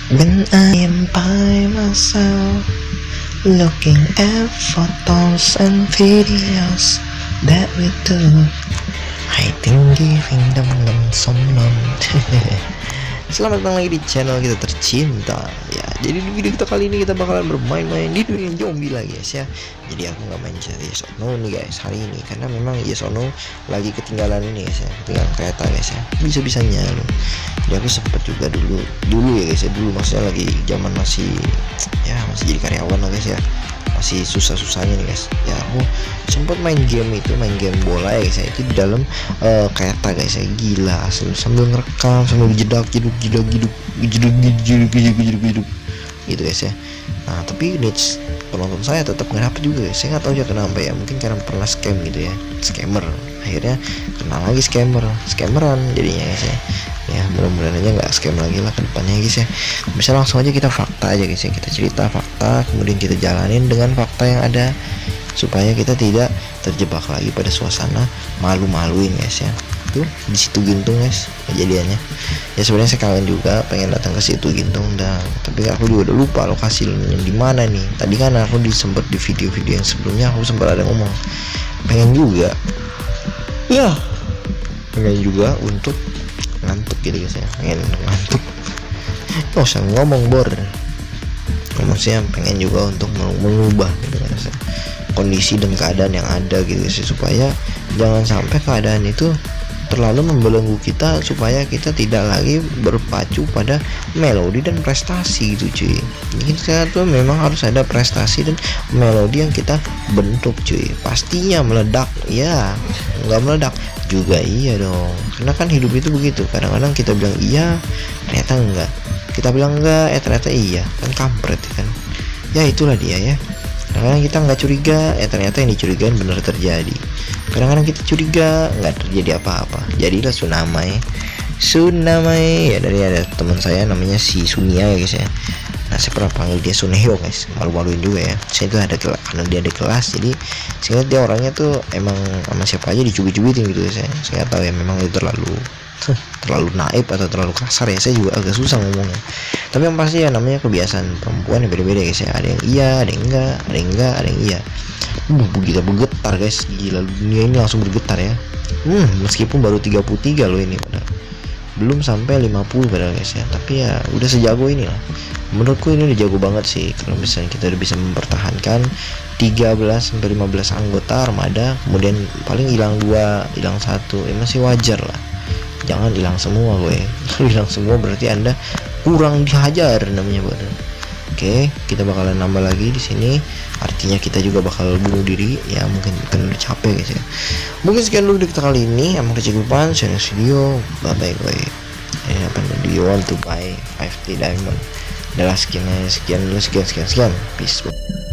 When I am by myself, looking at photos and videos that we do, I think giving them some love. Selamat datang lagi di channel kita tercinta ya. Jadi di video kita kali ini kita bakalan bermain-main di dunia zombie lagi guys ya. Jadi aku nggak main Yes or No nih guys hari ini, karena memang Yes or No lagi ketinggalan ini guys ya, ketinggalan kereta guys ya, bisa-bisanya loh. Jadi aku sempet juga dulu ya guys ya, dulu maksudnya lagi zaman masih jadi karyawan lah guys ya, masih susah-susahnya nih guys ya. Aku sempet main game bola ya guys ya, itu di dalam kereta guys ya, gila asli, sambil ngerekam sambil jeduk gitu guys ya. Nah tapi niche penonton saya tetap nggak dapet juga guys, saya nggak tahu ya kenapa ya, mungkin karena pernah scam gitu ya, scammer, akhirnya kenal lagi scameran jadinya guys ya. Ya mudah-mudahan aja nggak scam lagi lah ke depannya guys ya. Bisa langsung aja kita fakta aja guys ya, kita cerita fakta kemudian kita jalanin dengan fakta yang ada supaya kita tidak terjebak lagi pada suasana malu-maluin guys ya. Tuh di situ Gintung guys kejadiannya ya. Sebenarnya saya kangen juga pengen datang ke situ Gintung tapi aku juga udah lupa lokasinya di mana nih. Tadi kan aku sempet di video-video yang sebelumnya aku sempat ada ngomong pengen juga untuk ngantuk gitu guys ya, pengen ngantuk nggak usah ngomong maksudnya pengen juga untuk mengubah gitu guys ya, kondisi dan keadaan yang ada gitu guys ya, supaya jangan sampai keadaan itu terlalu membelenggu kita, supaya kita tidak lagi berpacu pada melodi dan prestasi gitu cuy. Jadi kita tuh memang harus ada prestasi dan melodi yang kita bentuk cuy. Pastinya meledak ya, nggak meledak juga iya dong, karena kan hidup itu begitu, kadang-kadang kita bilang iya ternyata enggak, kita bilang enggak ternyata iya, kan kampret kan ya. Itulah dia ya, kadang-kadang kita nggak curiga ternyata yang dicurigain benar terjadi, kadang-kadang kita curiga nggak terjadi apa-apa, jadilah tsunami ya. Dari ada teman saya namanya si Sunia ya guys ya. Nah saya pernah panggil dia Suneo guys, malu-maluin juga ya. Saya itu ada karena dia ada kelas, jadi saya dia orangnya tuh emang sama siapa aja dicubit-cubitin gitu guys ya. Saya tahu ya memang itu terlalu naif atau terlalu kasar ya, saya juga agak susah ngomongnya. Tapi yang pasti ya namanya kebiasaan perempuan yang beda-beda guys ya, ada yang iya, ada yang enggak, ada yang iya. Kita bergetar guys, gila dunia ini langsung bergetar ya. Meskipun baru 33 loh ini, padahal belum sampai 50 padahal guys ya, tapi ya udah sejago ini lah. Menurutku ini udah jago banget sih kalau misalnya kita udah bisa mempertahankan 13-15 anggota armada, kemudian paling hilang 2, hilang 1 ya masih wajar lah. Jangan hilang semua gue. Kalau hilang semua berarti Anda kurang dihajar namanya badan. Oke, kita bakalan nambah lagi di sini. Artinya kita juga bakal bunuh diri ya, mungkin udah capek guys ya. Mungkin sekian dulu kita kali ini. Emang kecekupan share video. Bye bye gue. Ini apa nih? Do you want to buy 5T diamond? Adalah sekian dulu, sekian. Peace.